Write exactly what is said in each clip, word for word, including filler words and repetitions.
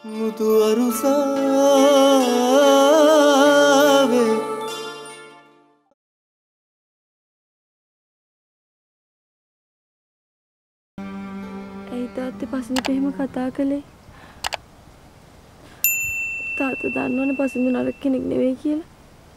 මුතු අරුසාවේ ඇයි තාත්තේ පසින්ට එහෙම කතා කළේ? තාත්තා දන්නවනේ පසින්දු නරක කෙනෙක් නෙවෙයි කියලා.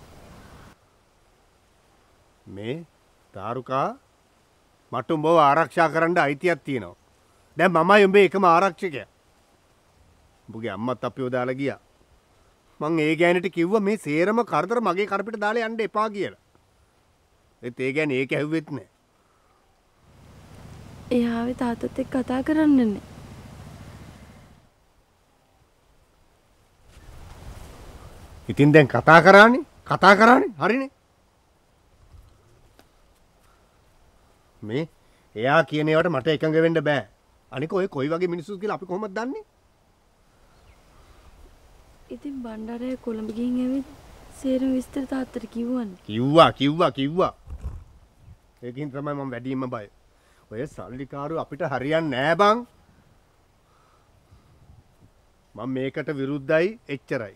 මේ තාරුකා මට උඹව ආරක්ෂා කරන්න අයිතියක් තියෙනවා. දැන් මමයි උඹේ එකම ආරක්ෂකයා. උඹගේ අම්මත් අපිව දාලා ගියා. මං ඒ ගෑනිට කිව්වා මේ සේරම කරදර මගේ කරපිට දාලා යන්න එපා කියලා. ඒත් ඒ ගෑණි ඒක ඇහුවෙත් නෑ. එයාවේ තාත්තත් එක්ක කතා කරන්නනේ. ඉතින් දැන් කතා කරානේ කතා කරානේ හරිනේ. මේ එයා කියන ඒවාට මට එකඟ වෙන්න බෑ. අනික ඔය කොයි වගේ මිනිස්සුද කියලා අපි කොහොමද දන්නේ? ඉතින් බණ්ඩාරය කොළඹ ගිහින් ඇවිත් සේරම විස්තර තාත්තට කිව්වනේ. කිව්වා කිව්වා කිව්වා. ඒකින් තමයි මම වැඩිම බය. ඔය සල්ලිකාරු අපිට හරියන්නේ නෑ බං. මම මේකට විරුද්ධයි එච්චරයි.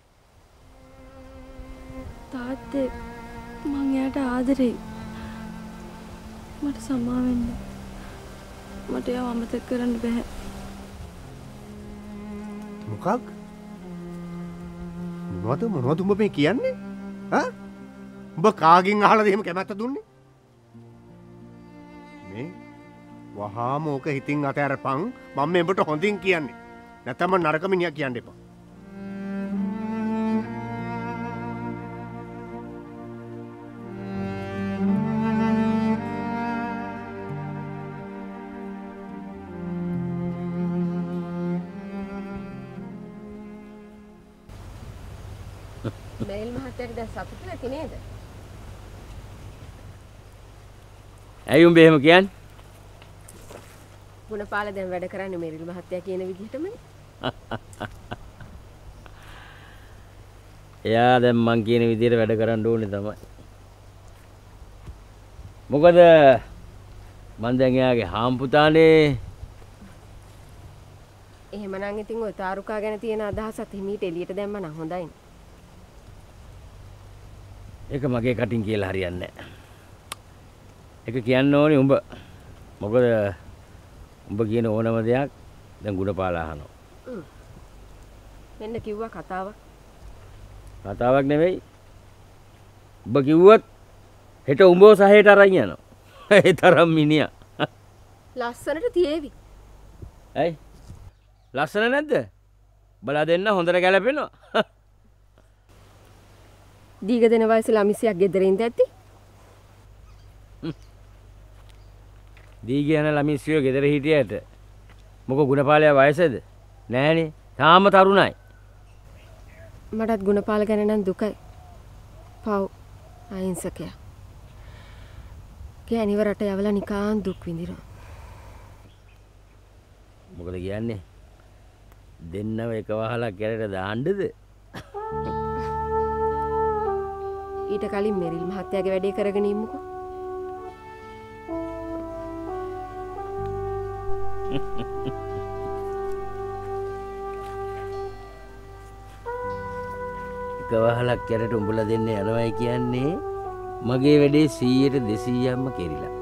තාත්තේ මං එයාට ආදරෙයි. මට සමා වෙන්න. මට එයාව අමතක කරන්න බෑ. මොකක්? මොනවද මොනවද උඹ මේ කියන්නේ? හා? උඹ කාගෙන් අහලාද එහෙම කැමැත්ත දුන්නේ? මේ වහාම ඕක හිතින් අතහැරපන්. මම මේකට හොඳින් කියන්නේ. නැත්නම් නරක මිනිහා කියන්න එපා. මෙරිල් මහත්තයාට දැන් සතුටු නැති නේද? ඇයි උඹ එහෙම කියන්නේ? ගුණපාල දැන් වැඩ කරන්නේ මෙරිල් මහත්තයා කියන විදිහටමනේ. එයා දැන් මං කියන විදිහට වැඩ කරන්න ඕනේ තමයි. මොකද මං දැන් එයාගේ හාම්පුතානේ. එහෙමනම් ඉතින් ඔය තාරුකා ගැන තියෙන අදහසත් හිමීට එළියට දැම්ම නම් හොඳයිනේ. ඒක මගේ කටින් කියලා හරියන්නේ නැහැ. ඒක කියන්න ඕනේ උඹ. මොකද උඹ කියන ඕනම දෙයක් දැන් ගුණපාල අහනවා. මෙන්න කිව්වා කතාවක්. කතාවක් නෙවෙයි. උඹ කිව්වොත් හෙට උඹව සහයට අරන් යනවා. ඒ තරම් මිනිහා. ලස්සනට තියේවි. ඇයි? ලස්සන නැද්ද? බලා දෙන්න හොඳට ගැලපෙනවා. දීග දෙන වයසේ ළමිසියක් ගෙදර ඉඳ ඇති. දීග යන ළමිසියෝ ගෙදර හිටියට මොකෝ ගුණපාලයා වයසද? නෑනේ. තාම තරුණයි. මටත් ගුණපාල ගැන නම් දුකයි. පව් අහිංසකයා. ගෑණිව රට යවලා නිකාන් දුක් විඳිනවා. මොකද කියන්නේ? දෙන්නව එක වහලක් ගැලට දාන්නද? ඊට කලින් මෙරිල් මහත්තයාගේ වැඩේ කරගෙන ඉමුකෝ. එක වහලක් ගැලට උඹලා දෙන්න යනවයි කියන්නේ මගේ වැඩේ සීයට දෙසීයක්ම කෙරිලා.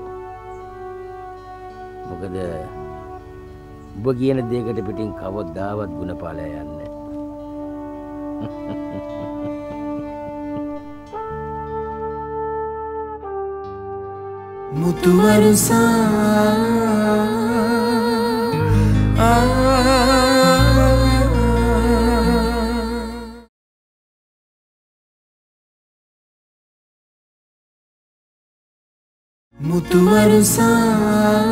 මොකද උඹ කියන දෙයකට පිටින් කවදාවත් ගුණපාලයා යන්නේ නැහැ. මුතු අරුසා මුතු අරුසා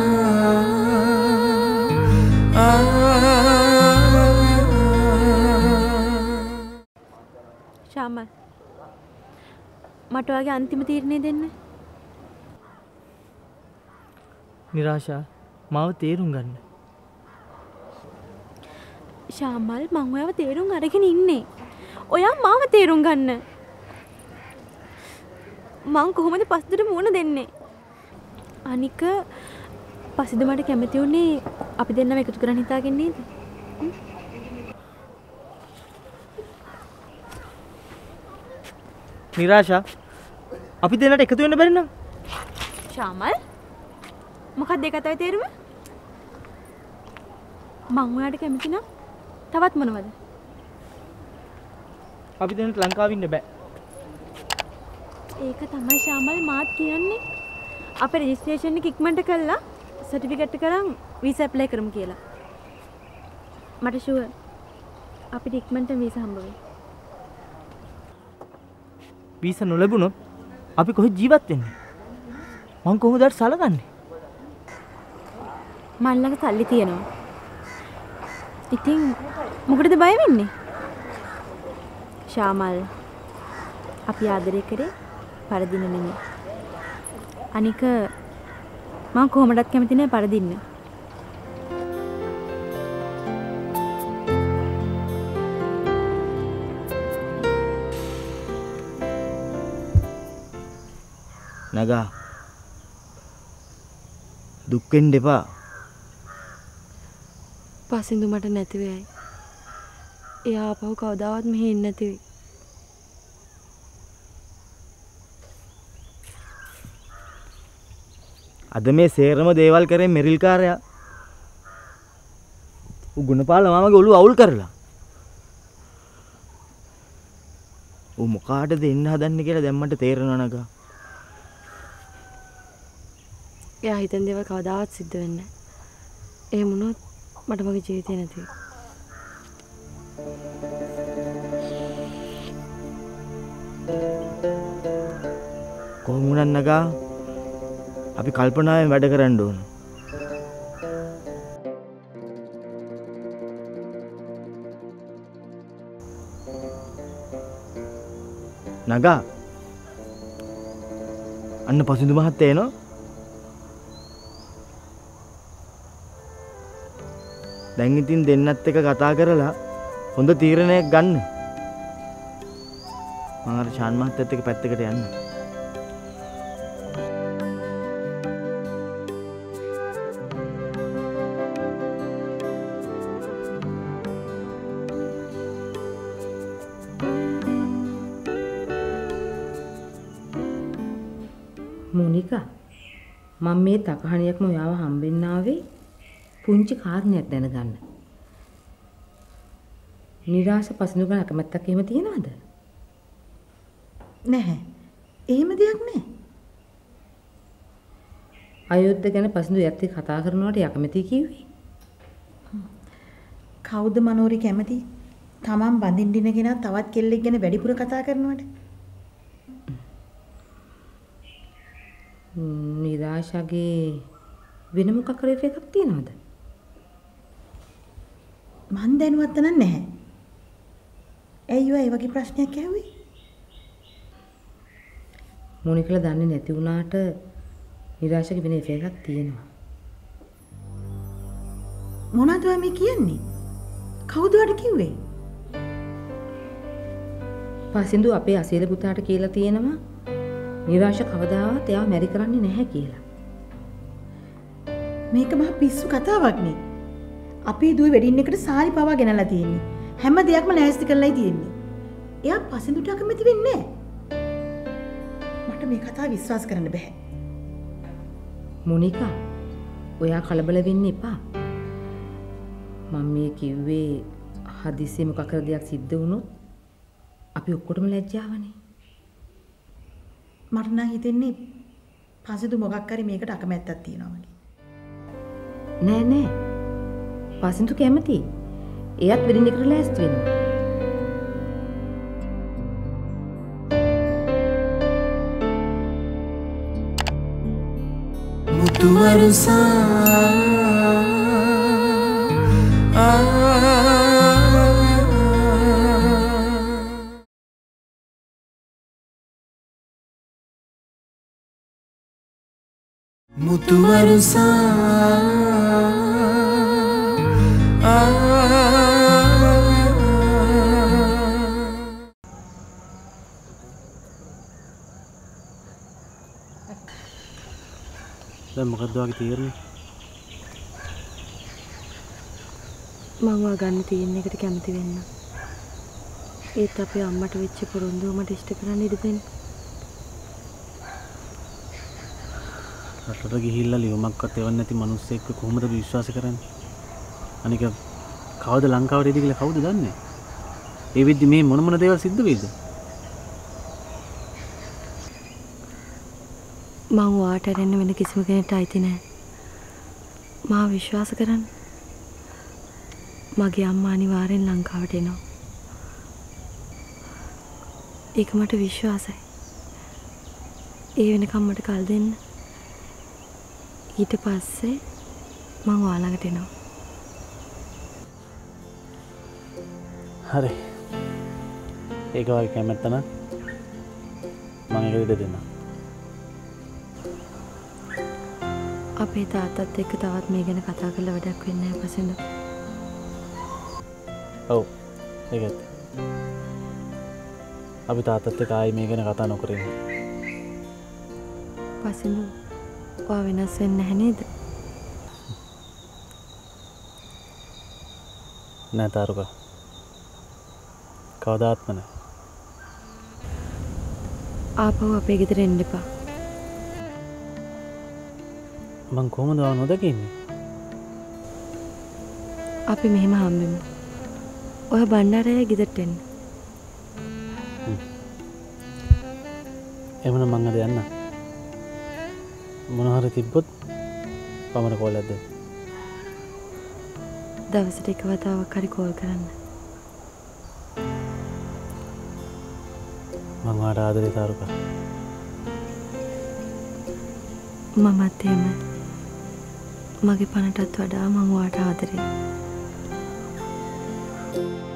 ශාමල් මට ඔයාගේ අන්තිම තීරණය දෙන්න. නිරාශා මාව තේරුම් ගන්න. ශාමල් මං ඔයාව තේරුම් අරගෙන ඉන්නේ. ඔයා මාව තේරුම් ගන්න. මං කොහොමද පස්දට මුණ දෙන්නේ? අනික පස්සේ මට කැමති උනේ අපි දෙන්නම එකතු කරන් හිතාගෙන නේද? නිරාෂා අපි දෙන්නට එකතු වෙන්න බැරි නම් ශාමල් මොකක්ද ඒ කතාවේ තේරුම? මං ඔයාට කැමති නම් තවත් මොනවද? අපි දෙන්නට ලංකාවෙ ඉන්න බෑ. ඒක තමයි ශාමල් මාත් කියන්නේ. අපේ රෙජිස්ට්‍රේෂන් එක ඉක්මනට කළා සර්ටිෆිකේට් එක කරන් වීසා ඇප්ලයි කරමු කියලා. මට ෂුවර් අපිට ඉක්මනට වීසා හම්බ වෙයි. වීසා නොලැබුණොත් අපි කොහෙද ජීවත් වෙන්නේ? මං කොහොමද අර සලකන්නේ? මන් ළඟ සල්ලි තියෙනවා. ඉතින් මොකටද බය වෙන්නේ? ශාමල් අපි ආදරය කරේ පරදින නෙමෙයි. අනික මම කොහොමදත් කැමති නෑ පරදින්න. නගා දුක් වෙන්න එපා. පසින්දු මට නැති වෙයි. එයා ආපහු කවදාවත් මෙහෙ එන්නේ නැති වෙයි. අද මේ සේරම දේවල් කරේ මෙරිල් කාර්යයා. ඌ ගුණපාල මාමගේ ඔළුව අවුල් කරලා. ඌ මොකාටද එන්න හදන්නේ කියලා දැන් මට තේරෙනවා නගා. එයා හිතන දේවල් කවදාවත් සිද්ධ වෙන්නේ නැහැ. එහෙම වුණොත් මට මගේ ජීවිතේ නැති වෙයි. කොහොම වුණත් නගා අපි කල්පනාවෙන් වැඩ කරන්න ඕන. නගා අන්න පසින්දු මහත්තයා එනවා. දැන් ඉතින් දෙන්නත් එක කතා කරලා හොඳ තීරණයක් ගන්න. මම අර ශාන් මහත්තයත් එක්ක පැත්තකට යන්න. මොනිකා මම මේ තකහණියක්ම ඔයාව හම්බෙන්න ආවේ පුංචි කාරණයක් දැනගන්න. නිරාශ පසිනු ගන්න අකමැත්තක් එහෙම තියනවද? නැහැ. එහෙම දෙයක් නැහැ. අයුද්ධ ගැන පසිනු යත් එක්ක කතා කරනවට යකමැති කිව්වේ. කවුද මනෝරි කැමති? තමන් බඳින්න ඉනගෙන තවත් කෙල්ලෙක් ගැන වැඩිපුර කතා කරනවට. නිරාශගේ වෙන මොකක් කරේ එකක් තියනවද? මන් දැනුවත් නැ නැහැ. ඇයි ඔය වගේ ප්‍රශ්නයක් ඇහුවේ? මොනිකලා දන්නේ නැති වුණාට නිරාශගේ වෙන එකක් තියෙනවා. මොනවද ඔය මේ කියන්නේ? කවුද ඔයාට කිව්වේ? පසින්දු අපේ අසීල පුතාට කියලා තියෙනවා නිරාශ කවදාවත් එයාව මැරි කරන්නේ නැහැ කියලා. මේක මහ පිස්සු කතාවක් නේ. අපේ දුවේ වෙඩින් එකට සාරි පවා ගෙනල්ලා තියෙන්නේ. හැම දෙයක්ම ලෑස්ති කරලායි තියෙන්නේ. එයා පසින්දුට අකමැති වෙන්නේ නැහැ. මට මේ කතාව විශ්වාස කරන්න බෑ. මොනිකා ඔයා කලබල වෙන්න එපා. මම මේ කිව්වේ හදිස්සිය මොකක් කර දෙයක් සිද්ධ වුණොත් අපි ඔක්කොටම ලැජ්ජාවනේ. මට නම් හිතෙන්නේ පසින්දු මොකක් හරි මේකට අකමැත්තක් තියෙනවා වගේ. නෑ නෑ. පසින්දු කැමති. එයත් වෙඩින් එකට ලෑස්ති වෙනවා. මුතු වරුසා මුතු වරුසා දැන් මොකක්ද වගේ තීරණය? මම වා ගන්න තියෙන එකට කැමති වෙන්න. ඒත් අපේ අම්මට වෙච්ච පොරොන්දුව මට ඉෂ්ට කරන්න ඉඩ දෙන්න. රටට ගිහිල්ලා ලියුමක්වත් එවන්න නැති මිනිස්සෙක්ව කොහොමද අපි විශ්වාස කරන්නේ? අනික කවද ලංකාවට එයිද කියලා කවුද දන්නේ? ඒ වෙද්දි මේ මොන මොන දේවල් සිද්ධ වෙයිද? මං වාට ඇරෙන්න වෙන කිසිම කෙනෙක්ට අයිති නැහැ. මා විශ්වාස කරන්න. මගේ අම්මා අනිවාර්යෙන් ලංකාවට එනවා. ඒක මට විශ්වාසයි. ඒ වෙනකම් මට කල් දෙන්න. ඊට පස්සේ මං ඔයාලඟට එනවා. හරි. ඒක වගේ කැමැත්ත නම් මම ඒක ඉඩ දෙන්නම්. අපේ තාත්තත් එක්ක තවත් මේ ගැන කතා කරලා වැඩක් වෙන්නේ නැහැ පසෙන්ද. ඔව්. ඒකත්. අපි තාත්තත් එක්ක ආයි මේ ගැන කතා නොකර ඉන්න. පසෙන්ද ඔයා වෙනස් වෙන්නේ නැහැ නේද? නෑ තාරුකා. කවදාත්ම නෑ. ආපහු අපේ ගෙදර එන්න එපා. මං කොහොමද ආව නොදකින්නේ? අපි මෙහෙම හම්බෙමු. ඔය බණ්ඩාරයේ ගෙදරට එන්න. එමන මං අද යන්න. මොන හරි තිබ්බොත් පමණ කෝල් එකක් දෙන්න. දවසට එක වතාවක් හරි කෝල් කරන්න. මං වාට ආදරේ තාරුකා. මමත් එහෙම. මගේ පණටත් වඩා මං වාට ආදරේ.